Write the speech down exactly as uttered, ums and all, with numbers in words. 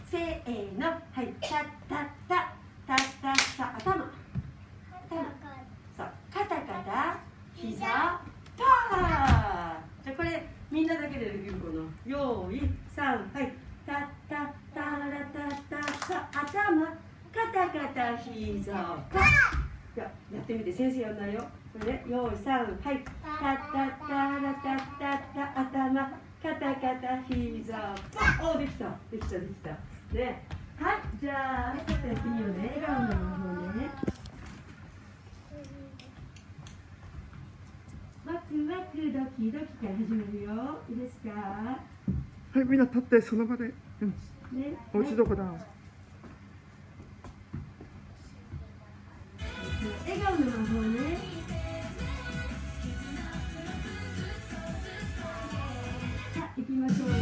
せーの、はい、タッタッタタッタッタ、頭、頭、そう、肩肩、膝、パー。じゃあこれみんなだけでできるこのよーい、さん、はい、タッタッタラタッタッタ、頭、肩肩、膝、パー。じゃあやってみて、先生やんないよ。これね、よーい、さん、はい、タッタッタラタッタッタ、頭、肩肩、膝、パー。お、できた、できた、できた。ね、はい、じゃあ、ちょっとやってみようね。笑顔の方ね。ワクワクドキドキから始めるよ。いいですか。はい、みんな立ってその場で。うん。 ね、 お家どこだ。 笑顔の魔法ね。さあ、行きましょう。